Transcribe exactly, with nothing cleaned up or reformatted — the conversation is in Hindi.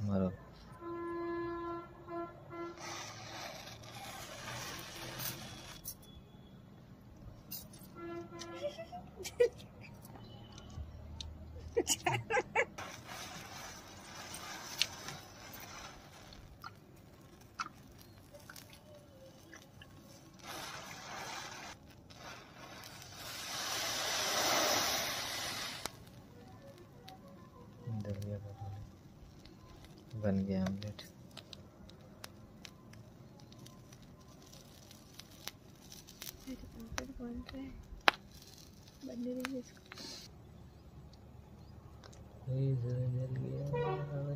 मारो। दलिया बन गया ऑमलेट। बन रहा है, बनने दीजिए इसको। जल गया।